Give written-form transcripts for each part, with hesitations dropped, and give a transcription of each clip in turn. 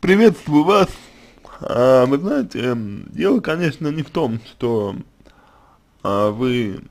Приветствую вас. Вы знаете, дело, конечно, не в том, что вы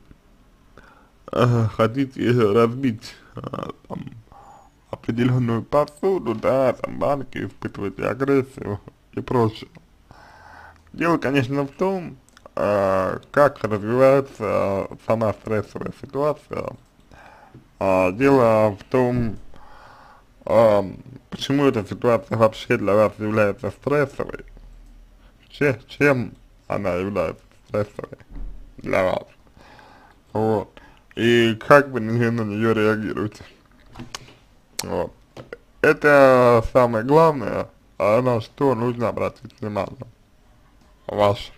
хотите разбить там, определенную посуду, да, там банки, испытываете агрессию и прочее. Дело, конечно, в том, как развивается сама стрессовая ситуация. Дело в том, а, почему эта ситуация вообще для вас является стрессовой. Чем она является стрессовой для вас. Вот. И как вы на нее реагируете. Вот. Это самое главное, на что нужно обратить внимание ваше.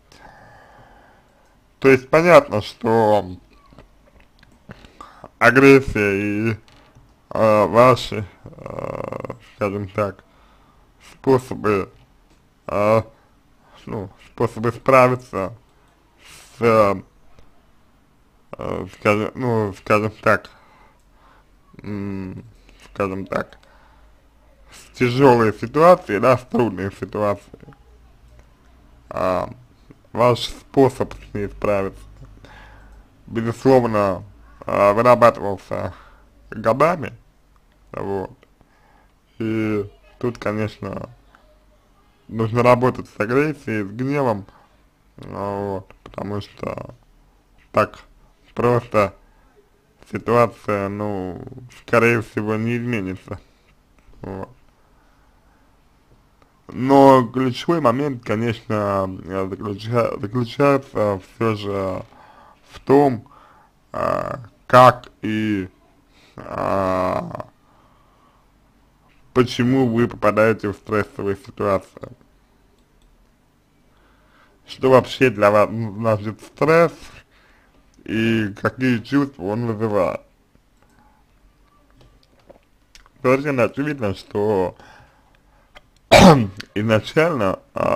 То есть понятно, что агрессия и ваши, скажем так, способы, э, способы справиться с, скажем так, м, скажем так, с тяжелой ситуацией, да, с трудной ситуацией, а, ваш способ с ней справиться, безусловно, вырабатывался годами, вот, и тут, конечно, нужно работать с агрессией, с гневом, вот, потому что так просто ситуация, ну, скорее всего, не изменится, вот. Но ключевой момент, конечно, заключается все же в том, как и а, почему вы попадаете в стрессовые ситуации. Что вообще для вас значит стресс и какие чувства он вызывает. Совершенно очевидно, что изначально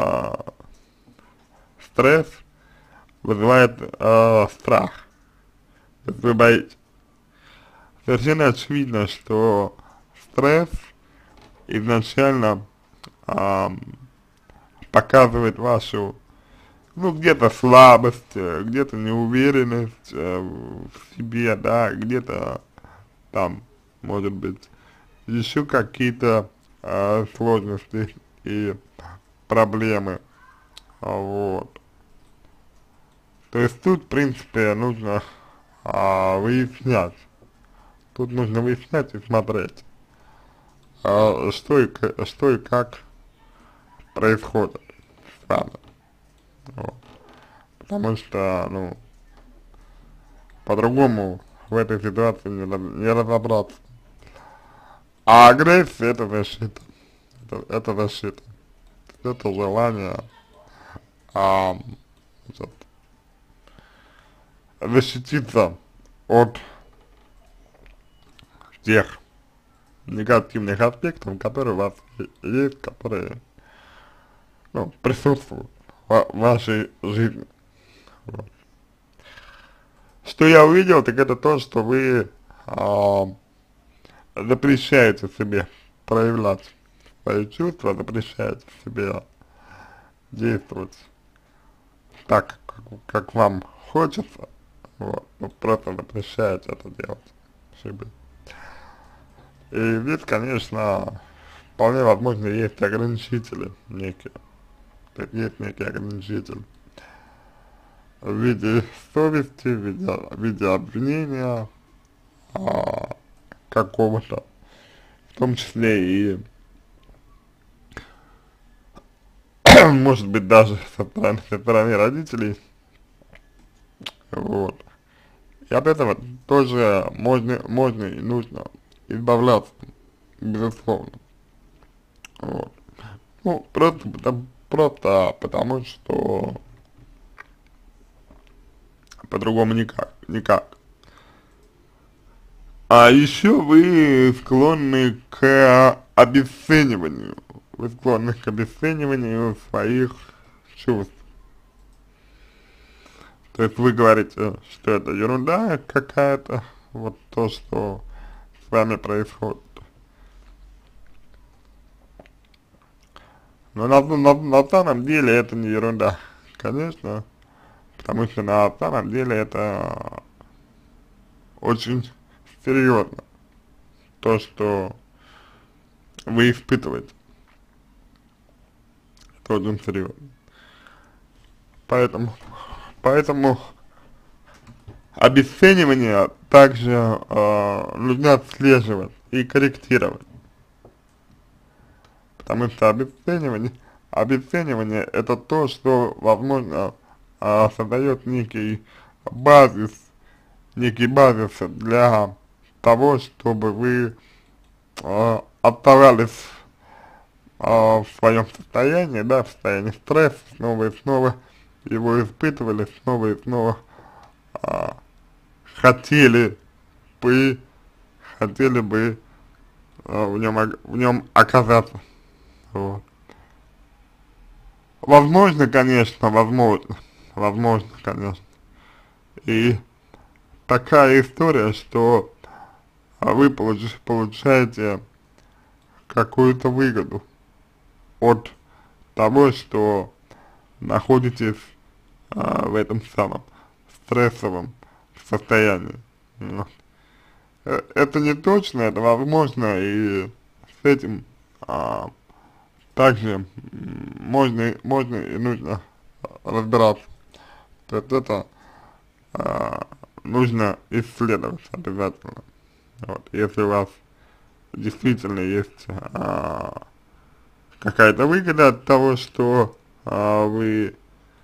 стресс вызывает страх. То есть вы боитесь. Совершенно очевидно, что стресс изначально а, показывает вашу, ну, где-то слабость, где-то неуверенность в себе, да, где-то там, может быть, еще какие-то сложности и проблемы, вот. То есть тут, в принципе, нужно выяснять, тут нужно выяснять и смотреть, что и как происходит с вами, вот. Потому что, ну, по-другому в этой ситуации не разобраться. А агрессия это защита, это защита, это желание а, значит, защититься от тех негативных аспектов, которые у вас есть, которые, ну, присутствуют в вашей жизни. Вот. Что я увидел, так это то, что вы запрещаете себе проявлять свои чувства, запрещаете себе действовать так, как вам хочется, вот, ну, просто запрещаете это делать себе. И здесь, конечно, вполне возможно есть ограничители некие, то есть есть некий ограничитель в виде совести, в виде обвинения какого-то, в том числе и может быть даже со стороны родителей, вот. И от этого тоже можно и нужно избавляться, безусловно, вот. Ну, просто потому что по-другому никак. А еще вы склонны к обесцениванию, вы склонны к обесцениванию своих чувств. То есть вы говорите, что это ерунда какая-то, вот то, что с вами происходит. Но на самом деле это не ерунда, конечно, потому что на самом деле это очень серьезно, то, что вы испытываете, это очень серьезно. Поэтому обесценивание также нужно отслеживать и корректировать, потому что обесценивание это то, что, возможно, создает некий базис для того, чтобы вы оставались в своем состоянии, да, в состоянии стресса, снова и снова его испытывали, снова и снова а, хотели бы, хотели бы в нем оказаться. Вот. Возможно, конечно. И такая история, что вы получаете какую-то выгоду от того, что находитесь в этом самом стрессовом состоянии. Вот. Это не точно, это возможно, и с этим также можно и нужно разбираться. То есть это нужно исследовать обязательно. Вот. Если у вас действительно есть какая-то выгода от того, что вы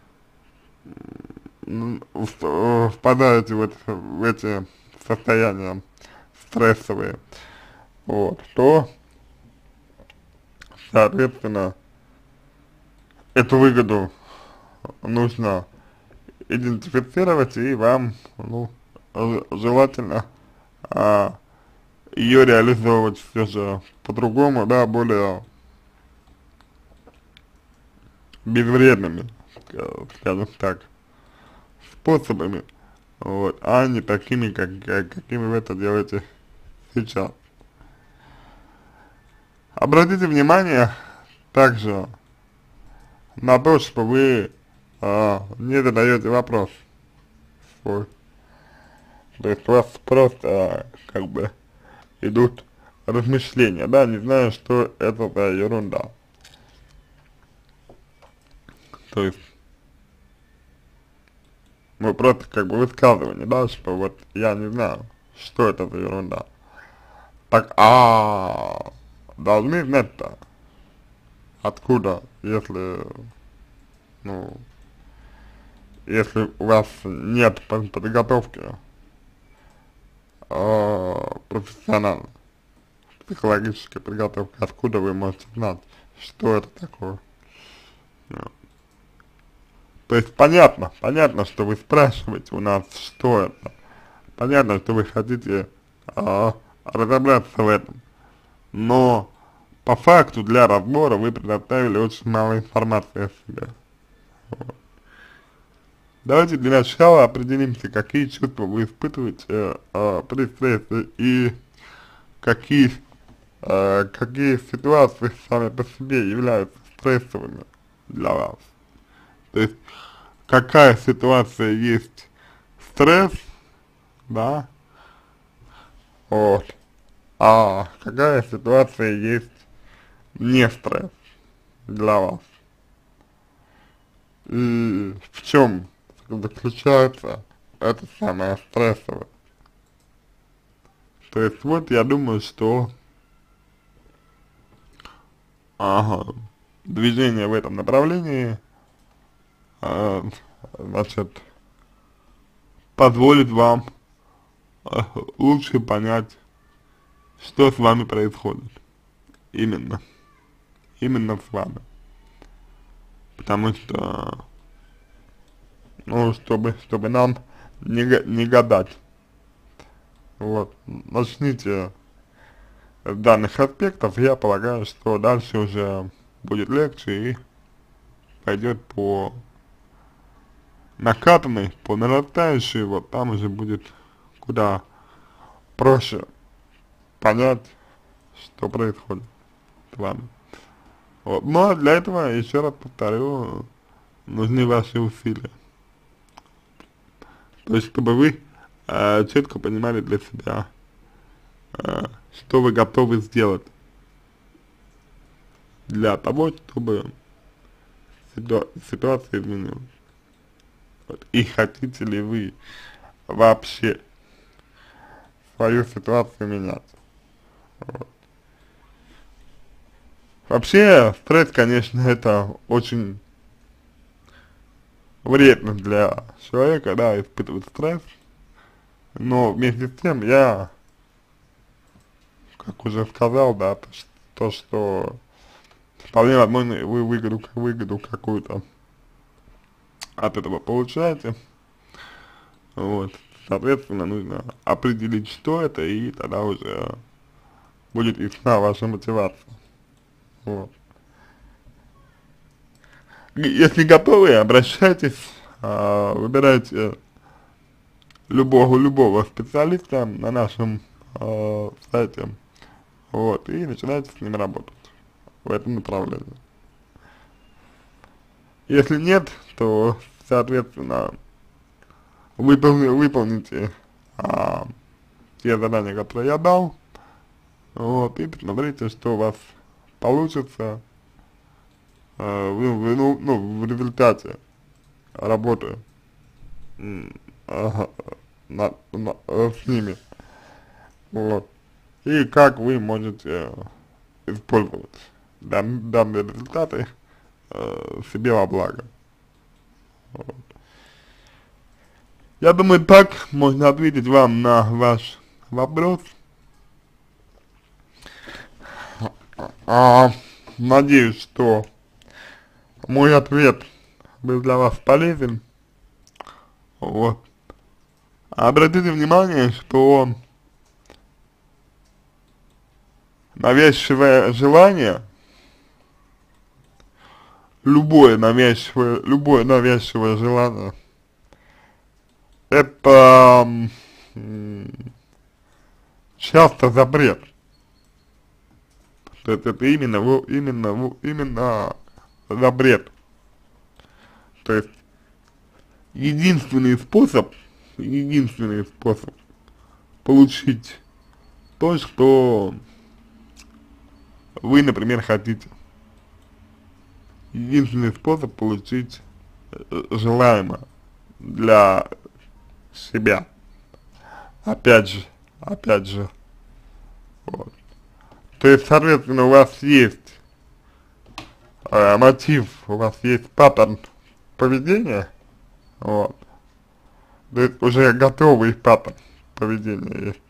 впадаете в эти состояния стрессовые, вот, то, соответственно, эту выгоду нужно идентифицировать, и вам, ну, желательно ее реализовывать все же по-другому, да, более безвредными, скажем так, способами, вот, а не такими, какими вы это делаете сейчас. Обратите внимание также на то, что вы не задаете вопрос свой. То есть у вас просто как бы идут размышления, да, не знаю, что это за ерунда. То есть, ну, просто как бы высказывание, да, что вот я не знаю, что это за ерунда. Так, должны знать-то, откуда, ну, если у вас нет подготовки профессиональной, психологической подготовки, откуда вы можете знать, что это такое. Ну, то есть понятно, что вы спрашиваете у нас, что это. Понятно, что вы хотите разобраться в этом. Но по факту для разбора вы предоставили очень мало информации о себе. Вот. Давайте для начала определимся, какие чувства вы испытываете при стрессе и какие ситуации сами по себе являются стрессовыми для вас. То есть, какая ситуация есть стресс, да, вот, а какая ситуация есть не стресс для вас. И в чем заключается это самое стрессовое. То есть вот я думаю, что движение в этом направлении значит позволит вам лучше понять, что с вами происходит. Именно с вами. Потому что, ну, чтобы нам не гадать. Вот, начните с данных аспектов, я полагаю, что дальше уже будет легче и пойдет по накатанной, по нарастающей, вот там уже будет куда проще понять, что происходит с вами. Вот. Но для этого, еще раз повторю, нужны ваши усилия. То есть, чтобы вы четко понимали для себя, что вы готовы сделать для того, чтобы ситуация изменилась. Вот. И хотите ли вы вообще свою ситуацию менять? Вот. Вообще, стресс, конечно, это очень вредно для человека, да, испытывать стресс, но вместе с тем я, как уже сказал, да, что вполне возможно вы выгоду какую-то от этого получаете, вот, соответственно, нужно определить, что это, и тогда уже будет ясна ваша мотивация, вот. Если готовы, обращайтесь, выбирайте любого специалиста на нашем сайте, вот, и начинайте с ним работать в этом направлении. Если нет, то, соответственно, выполните те задания, которые я дал, вот, и посмотрите, что у вас получится в результате работы с ними, вот, и как вы можете использовать данные результаты себе во благо. Вот. Я думаю, так можно ответить вам на ваш вопрос. Надеюсь, что мой ответ был для вас полезен. Вот. Обратите внимание, что навязчивое желание, любое навязчивое желание, это часто запрет. То есть это именно запрет. То есть единственный способ получить то, что вы, например, хотите. Единственный способ получить желаемое для себя. Опять же, вот. То есть, соответственно, у вас есть мотив, у вас есть паттерн поведения, вот. То есть уже готовый паттерн поведения есть.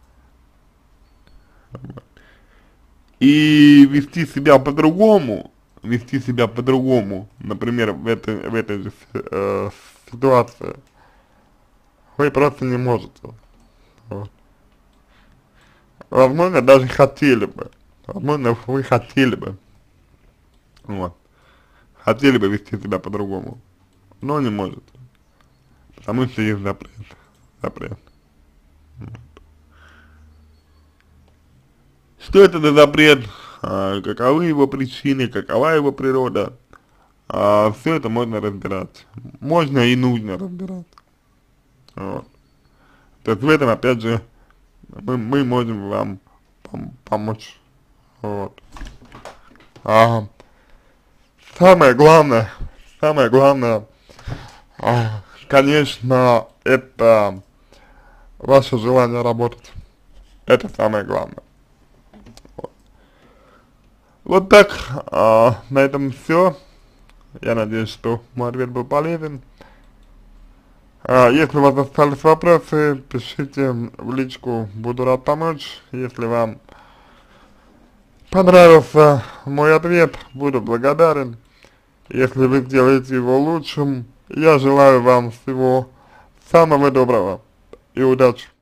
И вести себя по-другому, например, в этой же ситуации, вы просто не можете. Вот. Возможно, даже хотели бы. Возможно, вы хотели бы. Вот. Хотели бы вести себя по-другому. Но не можете. Потому что есть запрет. Вот. Что это за запрет? Каковы его причины? Какова его природа? Все это можно разбирать. Можно и нужно разбирать. Вот. То есть в этом, опять же, мы можем вам помочь. Вот. Самое главное, конечно, это ваше желание работать. Это самое главное. Вот так, на этом все. Я надеюсь, что мой ответ был полезен. Если у вас остались вопросы, пишите в личку, буду рад помочь. Если вам понравился мой ответ, буду благодарен. Если вы сделаете его лучшим, я желаю вам всего самого доброго и удачи.